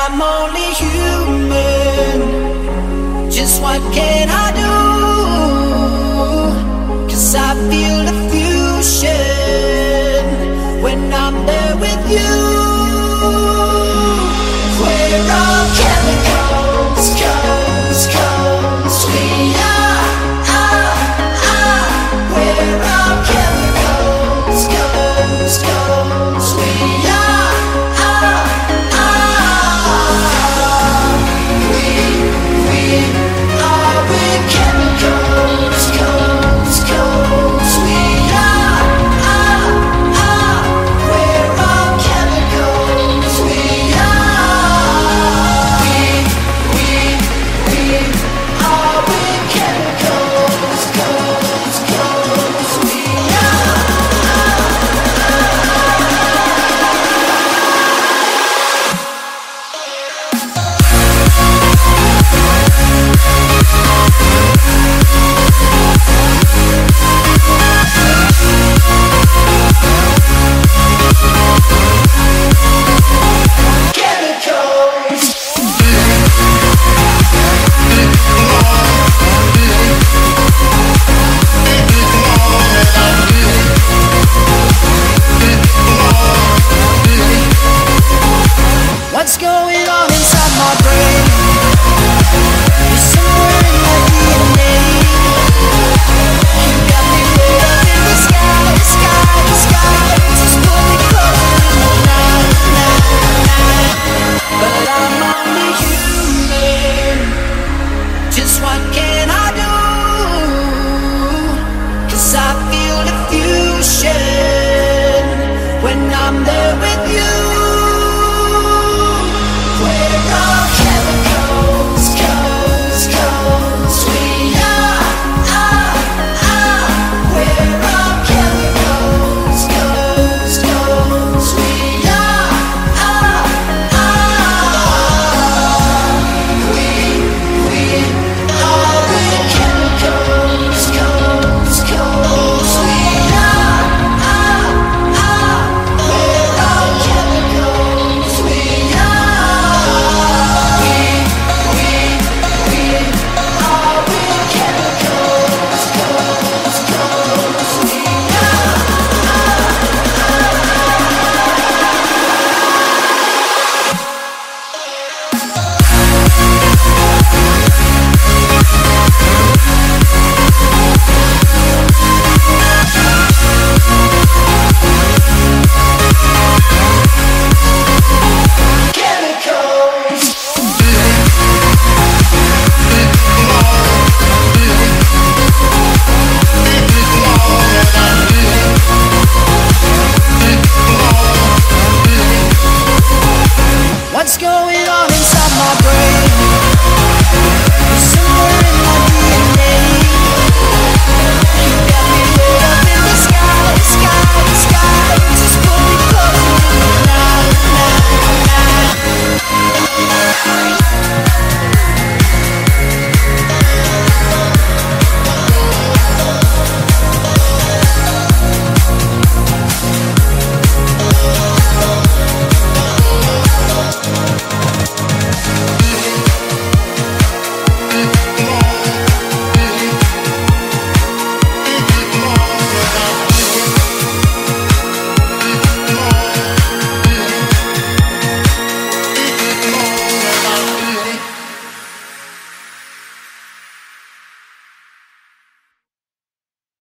I'm only human. Just what can I do? 'Cause I feel the fusion when I'm there with you. We're all chemicals, we are. We're all chemicals, we are. We're chemicals, we are. We're all chemicals, we are. We're chemicals, we are. What's going on inside my brain? You're somewhere in my DNA. You got me way up in the sky, just pull me closer tonight. But I'm only human. Just what can I do? 'Cause I feel the fusion when I'm there with you. We're all chemicals, we are. We're all chemicals, we are. We're chemicals, we are. We're all chemicals, we are. What's going